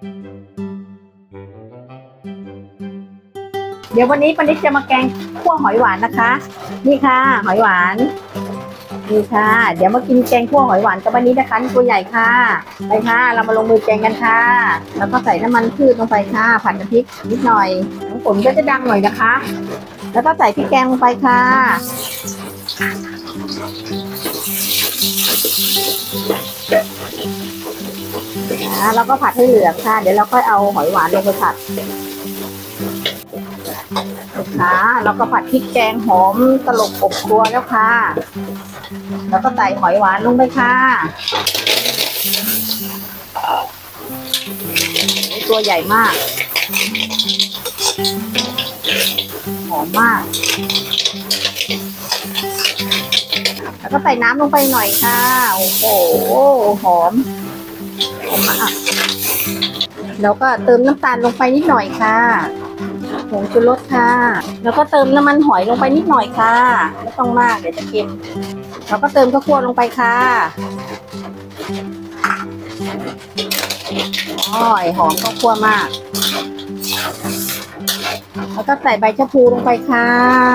เดี๋ยววันนี้ป้านิดจะมาแกงคั่วหอยหวานนะคะนี่ค่ะหอยหวานนี่ค่ะเดี๋ยวมากินแกงคั่วหอยหวานกับป้านิดนะคะตัวใหญ่ค่ะไปค่ะเรามาลงมือแกงกันค่ะแล้วก็ใส่น้ำมันพืชลงไปค่ะผัดกับพริกนิดหน่อยน้ำฝนก็จะดังหน่อยนะคะแล้วก็ใส่พริกแกงลงไปค่ะแล้วก็ผัดให้เหลืองค่ะเดี๋ยวเราค่อยเอาหอยหวานลงไปผัดค่ะแล้วก็ผัดพริกแกงหอมตลบอบครัวแล้วค่ะแล้วก็ใส่หอยหวานลงไปค่ะตัวใหญ่มากหอมมากแล้วก็ใส่น้ำลงไปหน่อยค่ะโอ้โหหอมมากแล้วก็เติมน้ำตาลลงไปนิดหน่อยค่ะผงชูรสค่ะแล้วก็เติมน้ำมันหอยลงไปนิดหน่อยค่ะไม่ต้องมากเดี๋ยวจะเค็มแล้วก็เติมข้าวคั่วลงไปค่ะหอมข้าวคั่วมากแล้วก็ใส่ใบชะพูลงไปค่ะ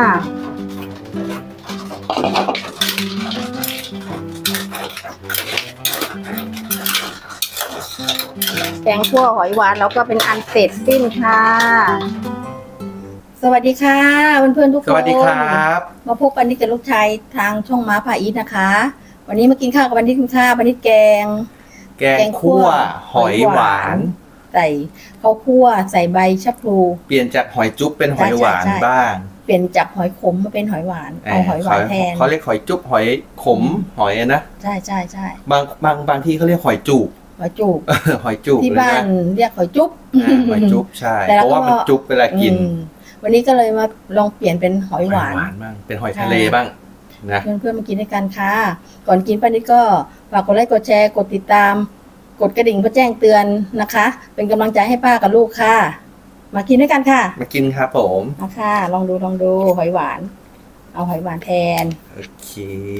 แกงคั่วหอยหวานแล้วก็เป็นอันเสร็จสิ้นค่ะสวัสดีค่ะเพื่อนๆทุกคนสวัสดีครับมาพบกันนี่กับลูกชายทางช่องม้าพาอีทนะคะวันนี้มากินข้าวกับวันนี้คุณข้าววันนี้แกงคั่วหอยหวานใส่ข้าวคั่วใส่ใบชะพลูเปลี่ยนจากหอยจุ๊บเป็นหอยหวานบ้างเปลี่ยนจากหอยขมมาเป็นหอยหวานเอาหอยหวานแทนเขาเรียกหอยจุ๊บหอยขมหอยนะใช่บางที่เขาเรียกหอยจูบหอยจูบหอยจูบที่บ้านเรียกหอยจุ๊บหอยจุ๊บใช่เพราะว่ามันจุ๊บเวลากินวันนี้ก็เลยมาลองเปลี่ยนเป็นหอยหวานบ้างเป็นหอยทะเลบ้างนะเพื่อนๆมากินด้วยกันค่ะก่อนกินป้านิดก็ฝากกดไลค์กดแชร์กดติดตามกดกระดิ่งเพื่อแจ้งเตือนนะคะเป็นกำลังใจให้ป้ากับลูกค่ะมากินด้วยกันค่ะมากินครับผมมาค่ะลองดูหอยหวานเอาหอยหวานแทนโอเค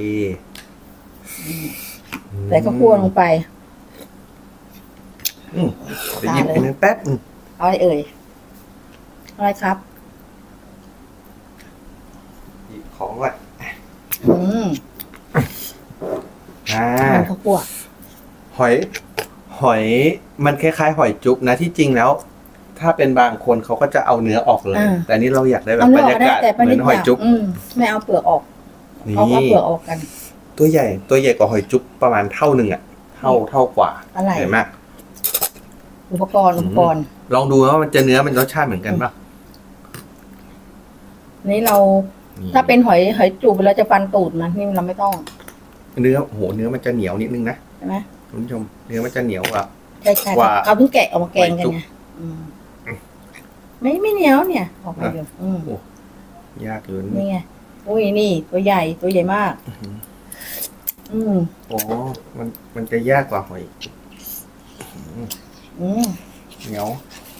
ใส่ข้าวคั่วลงไปเดี๋ยวหยิบไปนึงแป๊บเอาอะไรเอ่ยอะไรครับหยิบของก่อนข้าวคั่วหอยมันคล้ายๆหอยจุ๊บนะที่จริงแล้วถ้าเป็นบางคนเขาก็จะเอาเนื้อออกเลยแต่นี่เราอยากได้แบบบรรยากาศเหมือนหอยจุ๊บไม่เอาเปลือกออกเอาเปลือกออกกันตัวใหญ่กว่าหอยจุ๊บประมาณเท่าหนึ่งอ่ะเท่ากว่าใหญ่มากอุปกรณ์ลองดูว่ามันจะเนื้อมันรสชาติเหมือนกันป่ะนี่เราถ้าเป็นหอยจูบเราจะฟันตูดมันนี่เราไม่ต้องเนื้อมันจะเหนียวนิดนึงนะใช่ไหมคุณผู้ชมเนื้อมันจะเหนียวกว่าใช่เขาเพิ่งแกะออกมาแกงกันไงไม่เหนียวเนี่ยออกมาอยู่ยากอยู่นี่ไงอุ้ยนี่ตัวใหญ่มากโอ้มันจะยากกว่าหอยเหนียว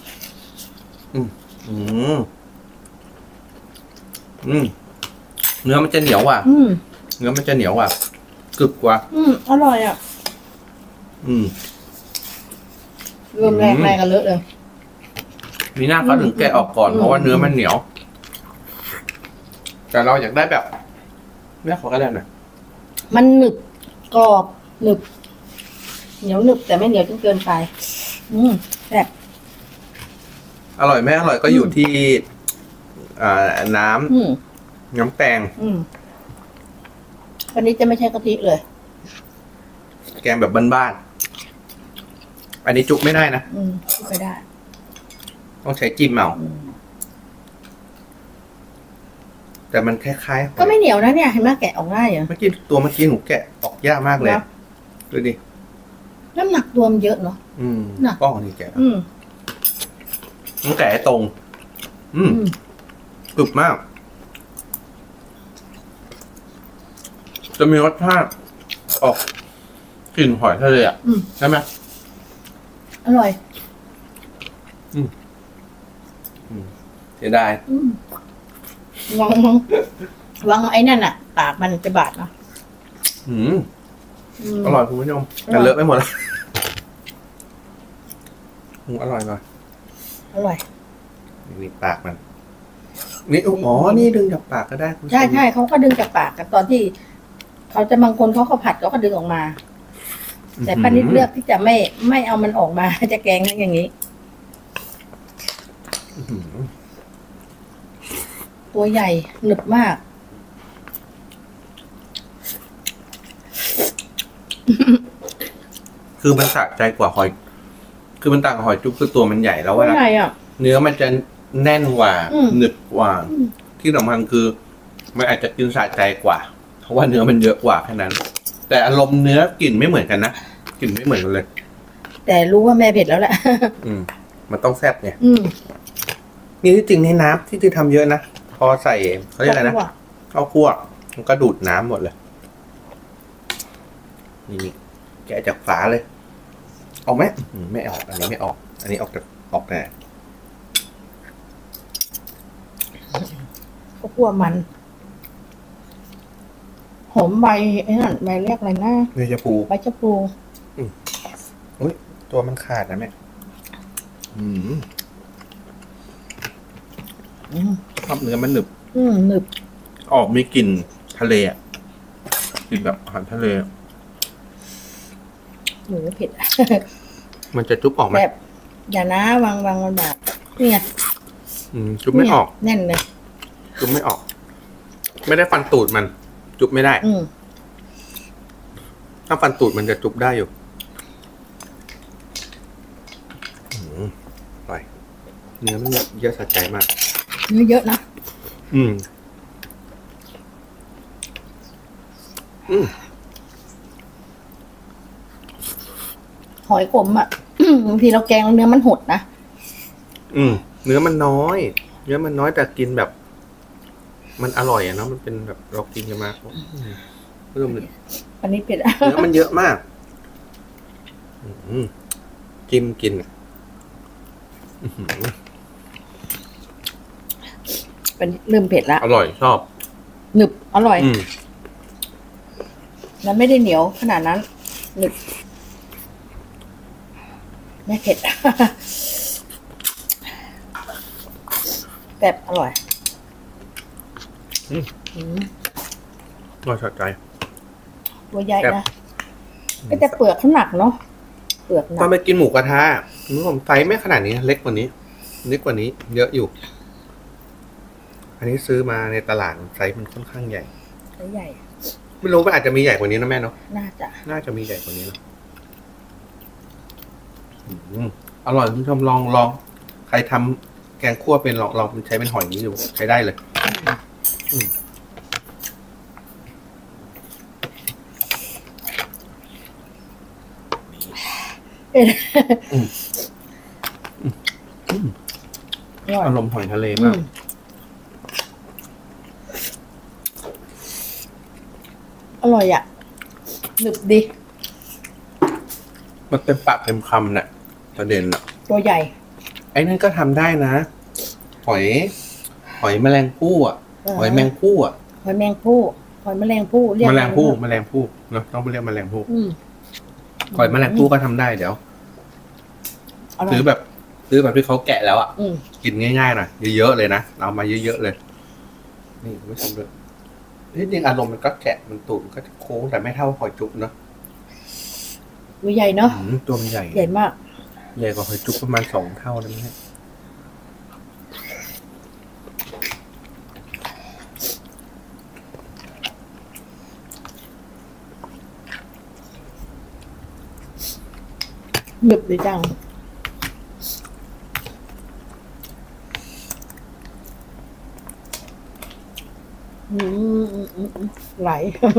เนื้อมันจะเหนียวว่ะเนื้อมันจะเหนียวว่ะกรึบกว่าอร่อยอ่ะรวมแรงกันเลอะเลยมีหน้าเขาถึงแกะออกก่อนเพราะว่าเนื้อมันเหนียวแต่เราอยากได้แบบเนี่ยขอก็ได้หน่อยมันหนึบกรอบหนึบเหนียวหนึบแต่ไม่เหนียวจนเกินไปแบบอร่อยไม่อร่อยก็อยู่ที่น้ำแตงวันนี้จะไม่ใช่กะทิเลยแกงแบบบ้านๆอันนี้จุกไม่ได้นะจุกไม่ได้ต้องใช้จิ้มเอาแต่มันคล้ายๆก็ไม่เหนียวนะเนี่ยเห็นไหมแกะออกง่ายเหรอเมื่อกี้หนูแกะออกยากมากเลยดูดิน้ำหนักตัวมันเยอะเนาะป้องนี่แกะต้องแกะให้ตรงกรึบมากจะมีรสชาติออกกลิ่นหอยทะเลอ่ะใช่ไหมอร่อยเสียดายวางไอ้นั่นอ่ะปากมันจะบาดเนาะอร่อยคุณผู้ชมแต่เลอะไปหมดแล้วอร่อยหน่อยอร่อยนี่ปากมันนี่อ๋อนี่ดึงจากปากก็ได้ใช่เขาก็ดึงจากปากกันตอนที่เขาจะบางคนเขาผัดเขาก็ดึงออกมา แต่ป้านิดเลือกที่จะไม่เอามันออกมาจะแกงอย่างนี้ตัวใหญ่หนึบมากคือมันสะใจกว่าหอยคือมันต่างกับหอยจุ๊บคือตัวมันใหญ่แล้วว่าเนื้อมันจะแน่นกว่าหนึบกว่าที่สำคัญคือมันอาจจะกินสะใจกว่าเพราะว่าเนื้อมันเยอะกว่าแค่นั้นแต่อารมณ์เนื้อกลิ่นไม่เหมือนกันนะกลิ่นไม่เหมือนกันเลยแต่รู้ว่าแม่เผ็ดแล้วแหละมันต้องแซ่บไงนี่ที่จริงในน้ำที่ทำเยอะนะพอใส่เขาเรียกอะไรนะข้าวคั่วมันก็ดูดน้ำหมดเลยนี่แกะจากฝาเลยออกไหมไม่ออกอันนี้ไม่ออกอันนี้ออกแต่ข้าวคั่วมันหอมใบไอ้นั่นใบเรียกอะไรนะใบชะพูใบชะพูอุ้ยตัวมันขาดนะแม่ชอบเนื้อมันหนึบหนึบออกมีกลิ่นทะเลอ่ะกลิ่นแบบอาหารทะเลหนูเผ็ดมันจะจุ๊บออกไหมแบบอย่านะวางมันแบบนี่ไงจุ๊บไม่ออกแน่นเลยจุ๊บไม่ออกไม่ได้ฟันตูดมันจุ๊บไม่ได้ถ้าฟันตูดมันจะจุ๊บได้อยู่ไปเนื้อมันเยอะสะใจมากเนื้อเยอะนะหอยขมอ่ะบางทีเราแกงเนื้อมันหดนะเนื้อมันน้อยแต่กินแบบมันอร่อยอ่ะเนาะมันเป็นแบบเรากินกันมาเพิ่มเลยอันนี้เป็ดเนื้อมันเยอะมากจิ้มกินเป็นเริ่มเผ็ดละอร่อยชอบหนึบอร่อยแล้วไม่ได้เหนียวขนาดนั้นหนึบไม่เผ็ดแบบอร่อยอร่อยสะใจตัวใหญ่นะก็จะเปลือกเขาหนักเนาะเปลือกหนักตอนไปกินหมูกระทะผมไซส์ไม่ขนาดนี้เล็กกว่านี้เยอะอยู่อันนี้ซื้อมาในตลาดไซส์มันค่อนข้างใหญ่ใหญ่ไม่รู้ว่าอาจจะมีใหญ่กว่านี้นะแม่เนาะน่าจะมีใหญ่กว่านี้เนาะอร่อยคุณผู้ชมลองใครทำแกงคั่วเป็นลองใช้เป็นหอยนี้ดูใช้ได้เลยอารมณ์หอยทะเลมากอร่อยอ่ะหนึบดีมันเต็มปากเต็มคำน่ะประเด็นอ่ะตัวใหญ่ไอ้นั่นก็ทำได้นะหอยแมลงภู่อ่ะหอยแมงภู่อ่ะหอยแมงภู่เรียกแมลงภู่เนาะต้องไปเรียกแมลงภู่หอยแมลงภู่ก็ทำได้เดี๋ยวซื้อแบบที่เขาแกะแล้วอ่ะกินง่ายๆหน่อยเยอะๆเลยนะเอามาเยอะๆเลยนี่ไม่ชมเลยที่จริงอารมณ์มันก็แกะมันตูดมันก็จะโค้งแต่ไม่เท่าหอยจุ๊บเนาะตัวใหญ่เนาะตัวมันใหญ่มากใหญ่กว่าหอยจุ๊บประมาณ2 เท่าได้ไหมหนึบเลยจังไหล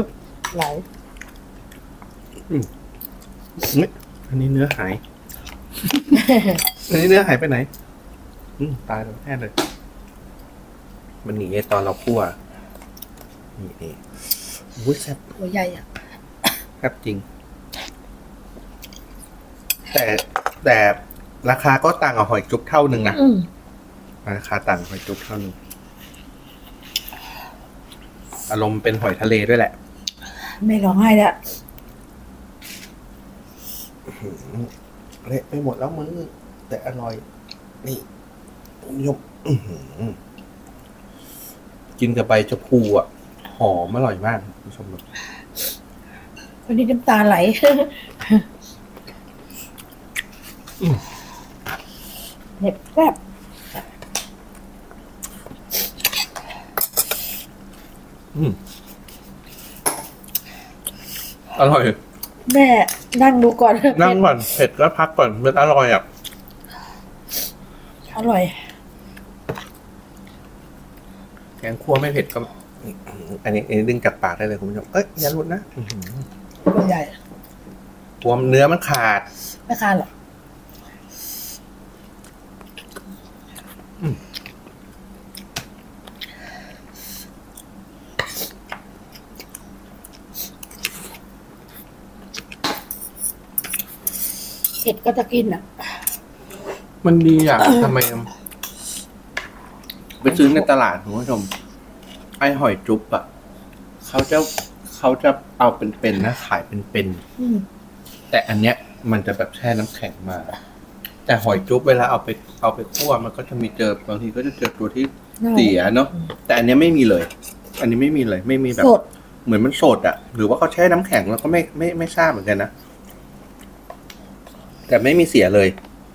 อันนี้เนื้อหายอันนี้เนื้อหายไปไหนตายแล้วแน่เลยมันหนีตอนเราคั่วนี่วุ้ยแซ่บตัวใหญ่อ่ะแซ่บจริงแต่ราคาก็ต่างกับหอยจุ๊บเท่านึงนะราคาต่างหอยจุ๊บเท่านึงอารมณ์เป็นหอยทะเลด้วยแหละไม่ร้องไห้แล้วเละไปหมดแล้วมือแต่อร่อยนี่ผมยกกินกับใบชะพูอ่ะหอมอร่อยมากคุณผู้ชมดูวันนี้น้ำตาไหลเผ็ดแซ่บอร่อยแม่นั่งดูก่อนนั่งก่อนเผ็ดแล้วพักก่อนมันอร่อยอ่ะอร่อยแกงคั่วไม่เผ็ดก็อันนี้ดึงจากปากได้เลยคุณผู้ชมอย่าหลุดนะตัวใหญ่กลัวเนื้อมันขาดไม่ขาดหรอกเผ็ดก็จะกินอ่ะมันดีอ่ะทำไมไปซื้อในตลาดคุณผู้ชมไอหอยจุ๊บอ่ะเขาจะเอาเป็นๆนะขายเป็นๆแต่อันเนี้ยมันจะแบบแช่น้ำแข็งมาแต่หอยจุ๊บเวลาเอาไปคั่วมันก็จะมีบางทีก็จะเจอตัวที่เสียเนาะแต่อันเนี้ยไม่มีเลย อันนี้ไม่มีเลยไม่มีแบบเหมือนมันสดอ่ะหรือว่าเขาแช่น้ำแข็งแล้วก็ไม่ทราบเหมือนกันนะแต่ไม่มีเสียเลย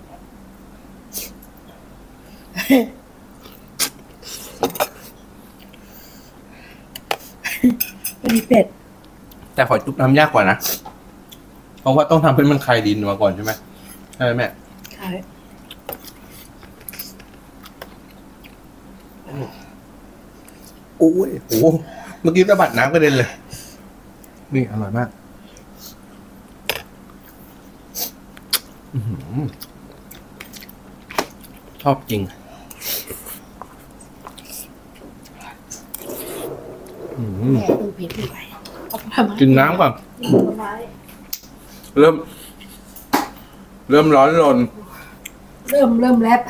มีเป็ดแต่หอยจุ๊บทำยากกว่านะเพราะว่าต้องทำให้มันคลายดินมาก่อนใช่ไหมใช่ไหมแม่ใช่โอ้ยโอ้เมื่อกี้ระบาดน้ำกระเด็นเลยนี่อร่อยมากชอบจริงแม่ดูเผ็ดไม่ไหวกินน้ำก่อนเริ่มร้อนรนเริ่มแลบ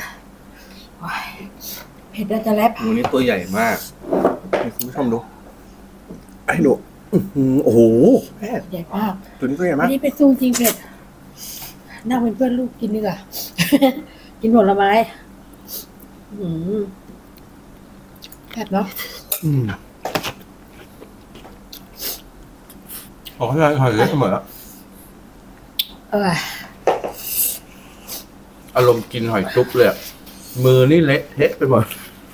เผ็ดจะแลบตัวนี้ตัวใหญ่มากคุณผู้ชมดูไอ้หนูโอ้โหใหญ่มากตัวนี้ตัวใหญ่มากนี่เป็นซูจริงเผ็ดนั่งเป็นเพื่อนลูกกินดีกว่ากินผลไม้แซ่บเนาะขอให้หอยเล็กเสมออารมณ์กินหอยจุ๊บเลยมือนี่เละเทะไปหมด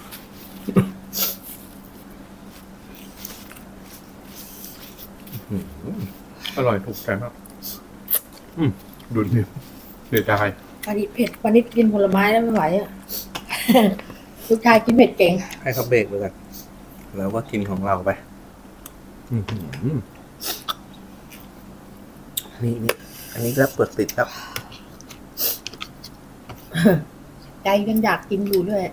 อร่อยถูกใจมากดูดิเดือดใจวันนี้เผ็ดวันนี้กินผลไม้แล้วไม่ไหวอ่ะลูกชายกินเผ็ดเก่งให้เขาเบรกไปกันแล้วก็กินของเราไปนี่อันนี้รับเปิดติดครับใจยังอยากกินอยู่ด้วย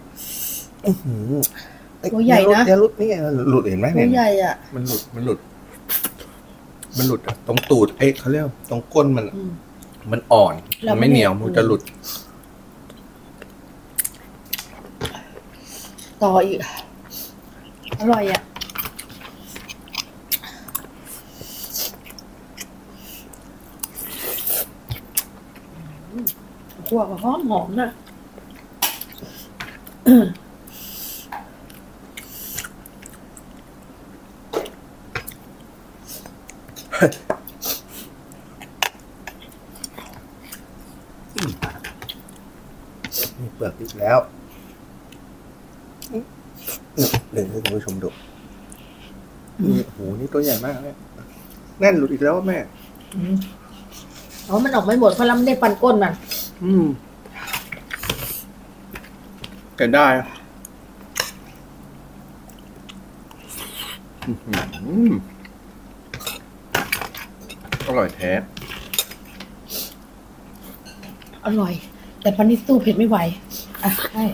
ตัวใหญ่นะหลุดนี่หลุดเห็นไหมเนี่ยตัวใหญ่อ่ะมันหลุดตรงตูดเขาเรียกตรงก้นมันอ่อนมันไม่เหนียวมันจะหลุดต่ออีกอร่อยอ่ะขั่วหอมนะมีเปลือกอีกแล้วเดี๋ยวให้คุณผู้ชมดูนี่โหนี่ตัวใหญ่มากเลยแน่นหลุดอีกแล้วแม่มันออกไม่หมดเพราะเราไม่ได้ฟันก้นมันแต่ได้อร่อยแท้อร่อยแต่ปานิสู้เผ็ดไม่ไหวใช่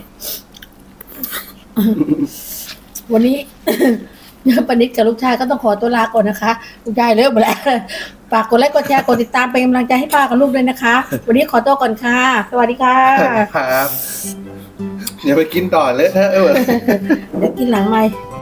วันนี้ปานิกับลูกชายก็ต้องขอตัวลาก่อนนะคะลูกชายเลิกไปแล้วฝากกดไลค์กดแชร์กดติดตามเป็นกำลังใจให้ป้ากับลูกด้วยนะคะวันนี้ขอตัวก่อนค่ะสวัสดีค่ะครับอย่าไปกินต่อเลยเถอะเดี๋ยวกินหลังไมค์